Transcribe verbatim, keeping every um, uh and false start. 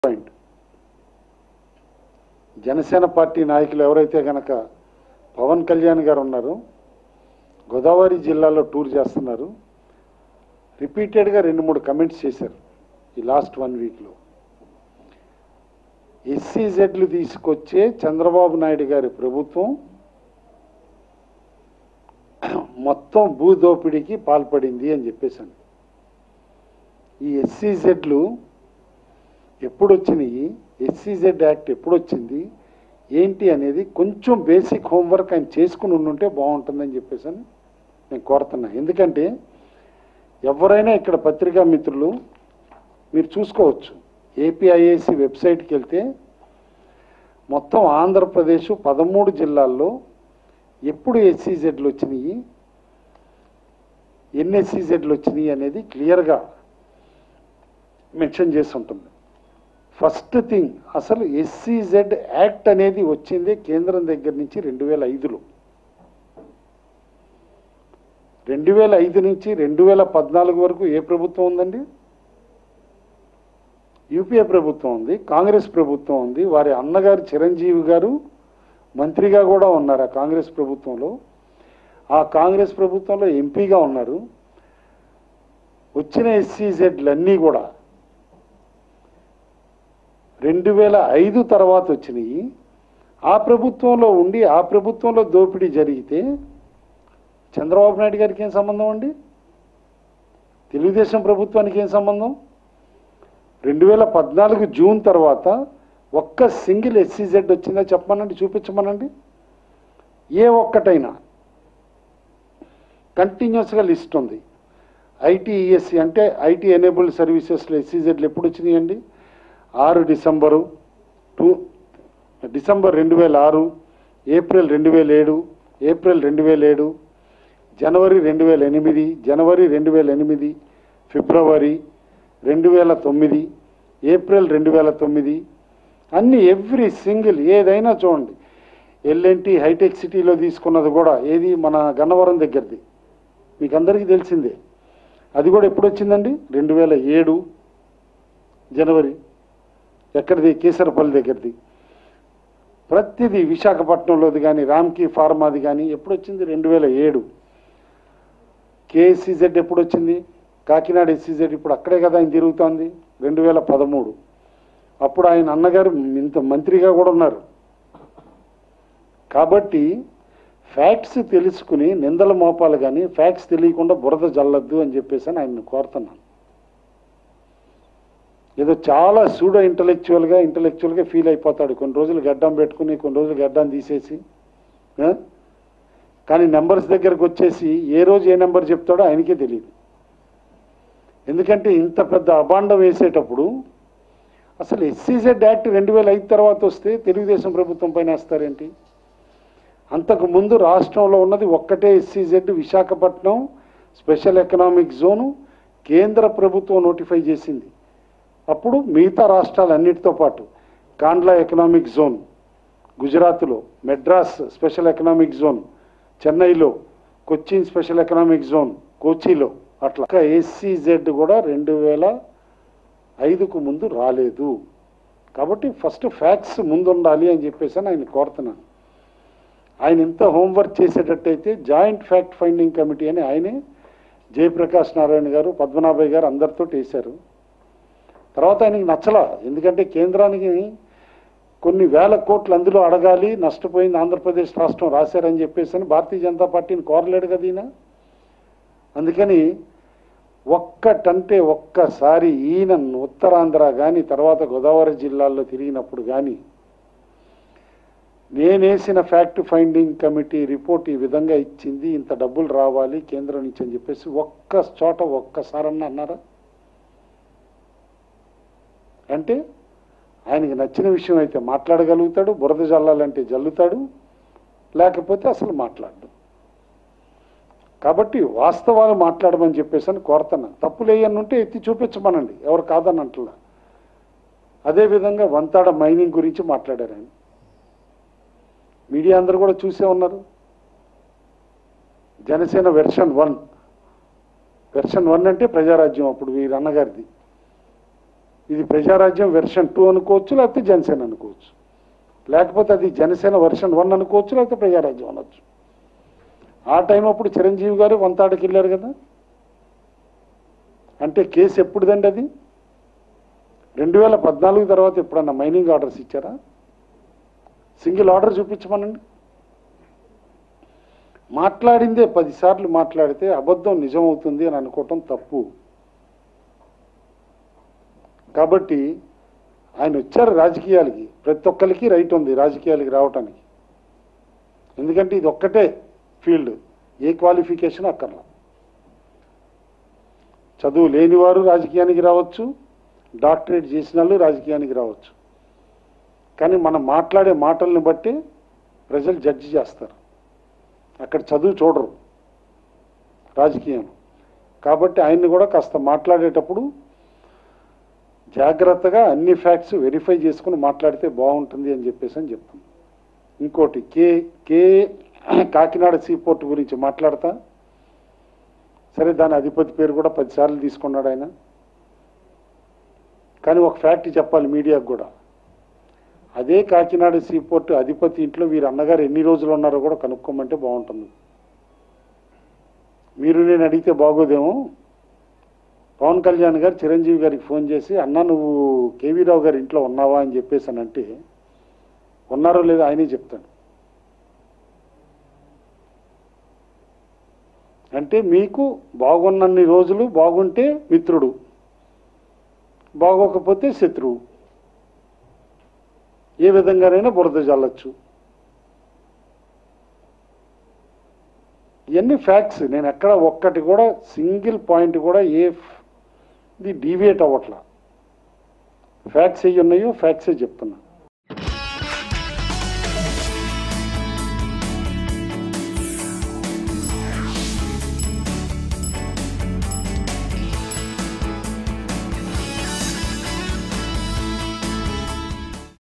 Point Janasena party నాయకులు ఎవరైతే గనక పవన్ కళ్యాణ్ గారు ఉన్నారో గోదావరి జిల్లాలో టూర్ చేస్తున్నారు. రిపీటెడ్గా రెండు మూడు కమెంట్స్ చేశారు ఈ లాస్ట్ వన్ వీక్లో. ఎస్సీజెడ్లు తీసుకొచ్చే చంద్రబాబు నాయుడు గారి ప్రభుత్వం మొత్తం భూదోపిడీకి పాల్పడింది అని చెప్పేసాను. ఈ ఎస్సీజెడ్లు ఎప్పుడు వచ్చినాయి, ఎస్సీజెడ్ యాక్ట్ ఎప్పుడు వచ్చింది ఏంటి అనేది కొంచెం బేసిక్ హోంవర్క్ ఆయన చేసుకుని ఉండుంటే బాగుంటుందని చెప్పేసాను నేను కోరుతున్నా. ఎందుకంటే ఎవరైనా ఇక్కడ పత్రికా మిత్రులు మీరు చూసుకోవచ్చు, ఏపీఐఏసీ వెబ్సైట్కి వెళ్తే మొత్తం ఆంధ్రప్రదేశ్ పదమూడు జిల్లాల్లో ఎప్పుడు ఎస్సీజెడ్లు వచ్చినాయి, ఎన్ని ఎస్సీజెడ్లు వచ్చినాయి అనేది క్లియర్గా మెన్షన్ చేసి ఉంటుంది. ఫస్ట్ థింగ్, అసలు ఎస్సీజెడ్ యాక్ట్ అనేది వచ్చింది కేంద్రం దగ్గర నుంచి రెండు వేల ఐదులో రెండు వేల ఐదు నుంచి రెండు వేల పద్నాలుగు వరకు ఏ ప్రభుత్వం ఉందండి? యూపీఏ ప్రభుత్వం ఉంది, కాంగ్రెస్ ప్రభుత్వం ఉంది. వారి అన్నగారు చిరంజీవి గారు మంత్రిగా కూడా ఉన్నారు ఆ కాంగ్రెస్ ప్రభుత్వంలో. ఆ కాంగ్రెస్ ప్రభుత్వంలో ఎంపీగా ఉన్నారు. వచ్చిన ఎస్సీజెడ్లన్నీ కూడా రెండు వేల ఐదు తర్వాత వచ్చినాయి. ఆ ప్రభుత్వంలో ఉండి ఆ ప్రభుత్వంలో దోపిడీ జరిగితే చంద్రబాబు నాయుడు గారికి ఏం సంబంధం అండి? తెలుగుదేశం ప్రభుత్వానికి ఏం సంబంధం? రెండు వేల పద్నాలుగు జూన్ తర్వాత ఒక్క సింగిల్ ఎస్సీజెడ్ వచ్చిందా చెప్పమనండి, చూపించమనండి. ఏ ఒక్కటైనా కంటిన్యూస్గా లిస్ట్ ఉంది. ఐటీఈఎస్సీ అంటే ఐటీ ఎనేబుల్డ్ సర్వీసెస్లో ఎస్సీజెడ్లు ఎప్పుడు వచ్చినాయండి? ఆరు డిసెంబరు టూ డిసెంబర్ రెండు వేల ఆరు, ఏప్రిల్ రెండు వేల ఏడు, ఏప్రిల్ రెండు వేల ఏడు, జనవరి రెండు వేల ఎనిమిది, జనవరి రెండు వేల ఎనిమిది, ఫిబ్రవరి రెండు వేల తొమ్మిది, ఏప్రిల్ రెండు వేల తొమ్మిది, అన్ని ఎవ్రీ సింగిల్ ఏదైనా చూడండి. ఎల్ఎన్టీ హైటెక్ సిటీలో తీసుకున్నది కూడా ఏది మన గన్నవరం దగ్గరది, మీకు అందరికీ తెలిసిందే. అది కూడా ఎప్పుడు వచ్చిందండి? రెండు వేల ఏడు జనవరి. ఎక్కడిది? కేసరపల్లి దగ్గరది. ప్రతిదీ విశాఖపట్నంలోది కానీ రామ్కీ ఫార్మాది కానీ ఎప్పుడు వచ్చింది? రెండు వేల ఏడు. కేఎస్సీజెడ్ ఎప్పుడు వచ్చింది? కాకినాడ ఎస్సీజెడ్ ఇప్పుడు అక్కడే కదా ఆయన తిరుగుతోంది, రెండు వేల పదమూడు. అప్పుడు ఆయన అన్నగారు ఇంత మంత్రిగా కూడా ఉన్నారు. కాబట్టి ఫ్యాక్ట్స్ తెలుసుకుని నిందల మోపాలు కానీ ఫ్యాక్ట్స్ తెలియకుండా బురద జల్లద్దు అని చెప్పేసి అని ఆయన్ని కోరుతున్నాను. ఏదో చాలా సూడో ఇంటలెక్చువల్గా ఇంటలెక్చువల్గా ఫీల్ అయిపోతాడు. కొన్ని రోజులు గడ్డం పెట్టుకుని కొన్ని రోజులు గడ్డం తీసేసి, కానీ నెంబర్స్ దగ్గరకు వచ్చేసి ఏ రోజు ఏ నెంబర్ చెప్తాడో ఆయనకే తెలియదు. ఎందుకంటే ఇంత పెద్ద అభాండం వేసేటప్పుడు అసలు ఎస్సీజెడ్ యాక్ట్ రెండు వేల ఐదు తర్వాత వస్తే తెలుగుదేశం ప్రభుత్వం పైన వేస్తారేంటి? అంతకుముందు రాష్ట్రంలో ఉన్నది ఒక్కటే SEZ, Visakhapatnam special economic zone కేంద్ర ప్రభుత్వం నోటిఫై చేసింది. అప్పుడు మిగతా రాష్ట్రాలన్నిటితో పాటు కాండ్లా ఎకనామిక్ జోన్ గుజరాత్లో, మెడ్రాస్ స్పెషల్ ఎకనామిక్ జోన్ చెన్నైలో, కొచ్చిన్ స్పెషల్ ఎకనామిక్ జోన్ కోచిలో, అట్లా ఎస్సీజెడ్ కూడా రెండు వేల ఐదుకు ముందు రాలేదు. కాబట్టి ఫస్ట్ ఫ్యాక్ట్స్ ముందు ఉండాలి అని చెప్పేసి ఆయన కోరుతున్నాను. ఆయన ఇంత హోంవర్క్ చేసేటట్టయితే జాయింట్ ఫ్యాక్ట్ ఫైండింగ్ కమిటీ అని ఆయనే జయప్రకాష్ నారాయణ గారు, పద్మనాభయ్య గారు అందరితో వేశారు. తర్వాత ఆయనకి నచ్చలా, ఎందుకంటే కేంద్రానికి కొన్ని వేల కోట్లు అందులో అడగాలి, నష్టపోయింది ఆంధ్రప్రదేశ్ రాష్ట్రం రాశారని చెప్పేసి అని భారతీయ జనతా పార్టీని కోరలేడు కదా ఈయన. అందుకని ఒక్కటంటే ఒక్కసారి ఈయన ఉత్తరాంధ్ర కానీ తర్వాత గోదావరి జిల్లాల్లో తిరిగినప్పుడు కానీ నేనేసిన ఫ్యాక్ట్ ఫైండింగ్ కమిటీ రిపోర్ట్ ఈ విధంగా ఇచ్చింది, ఇంత డబ్బులు రావాలి కేంద్రం నుంచి అని చెప్పేసి ఒక్క చోట ఒక్కసారన్నా అన్నారా? అంటే ఆయనకి నచ్చిన విషయం అయితే మాట్లాడగలుగుతాడు, బురద జల్లాలంటే జల్లుతాడు, లేకపోతే అసలు మాట్లాడు. కాబట్టి వాస్తవాలు మాట్లాడమని చెప్పేసి అని కోరుతున్నాను. తప్పులు ఏమన్నుంటే ఎత్తి చూపించమనండి, ఎవరు కాదని అంటలా. అదేవిధంగా వంతాడ మైనింగ్ గురించి మాట్లాడారు ఆయన. మీడియా అందరూ కూడా చూసే ఉన్నారు. Janasena version one version one అంటే ప్రజారాజ్యం అప్పుడు వీరి అన్నగారిది. ఇది ప్రజారాజ్యం వెర్షన్ టూ అనుకోవచ్చు, లేకపోతే జనసేన అనుకోవచ్చు, లేకపోతే అది జనసేన వెర్షన్ వన్ అనుకోవచ్చు, లేకపోతే ప్రజారాజ్యం అనొచ్చు. ఆ టైం అప్పుడు చిరంజీవి గారు వంతాడకి వెళ్ళారు కదా. అంటే కేసు ఎప్పుడుదండి అది? రెండు వేల పద్నాలుగు తర్వాత ఎప్పుడన్నా మైనింగ్ ఆర్డర్స్ ఇచ్చారా? సింగిల్ ఆర్డర్ చూపించమనండి. మాట్లాడిందే పదిసార్లు మాట్లాడితే అబద్ధం నిజమవుతుంది అని అనుకోవటం తప్పు. కాబట్టి ఆయన వచ్చారు రాజకీయాలకి, ప్రతి ఒక్కరికి రైట్ ఉంది రాజకీయాలకి రావటానికి. ఎందుకంటే ఇది ఒక్కటే ఫీల్డ్, ఏ క్వాలిఫికేషన్ అక్కర్లా. చదువు లేనివారు రాజకీయానికి రావచ్చు, డాక్టరేట్ చేసిన వాళ్ళు రాజకీయానికి రావచ్చు. కానీ మనం మాట్లాడే మాటలను బట్టి ప్రజలు జడ్జి చేస్తారు. అక్కడ చదువు చూడరు రాజకీయం. కాబట్టి ఆయన్ని కూడా కాస్త మాట్లాడేటప్పుడు జాగ్రత్తగా అన్ని ఫ్యాక్ట్స్ వెరిఫై చేసుకుని మాట్లాడితే బాగుంటుంది అని చెప్పేసి అని చెప్తాను. ఇంకోటి కే కే కాకినాడ సీపోర్ట్ గురించి మాట్లాడతా. సరే, దాని అధిపతి పేరు కూడా పదిసార్లు తీసుకున్నాడు ఆయన. కానీ ఒక ఫ్యాక్ట్ చెప్పాలి మీడియాకు కూడా. అదే కాకినాడ సీపోర్ట్ అధిపతి ఇంట్లో వీరు అన్నగారు ఎన్ని రోజులు ఉన్నారో కూడా కనుక్కోమంటే బాగుంటుంది. మీరు నేను అడిగితే బాగోదేమో. పవన్ కళ్యాణ్ గారు చిరంజీవి గారికి ఫోన్ చేసి, అన్న నువ్వు కేవీ రావు గారి ఇంట్లో ఉన్నావా అని చెప్పేసి అని అంటే, ఉన్నారో లేదో ఆయనే చెప్తాడు. అంటే మీకు బాగున్నన్ని రోజులు బాగుంటే మిత్రుడు, బాగోకపోతే శత్రువు. ఏ విధంగానైనా బురద జల్లచ్చు. ఇవన్నీ ఫ్యాక్ట్స్. నేను ఎక్కడ ఒక్కటి కూడా సింగిల్ పాయింట్ కూడా ఏ ఇది డీవియేట్ అవ్వట్లా. ఫ్యాక్ట్స్ ఏ ఉన్నాయో ఫ్యాక్ట్సే చెప్తున్నా.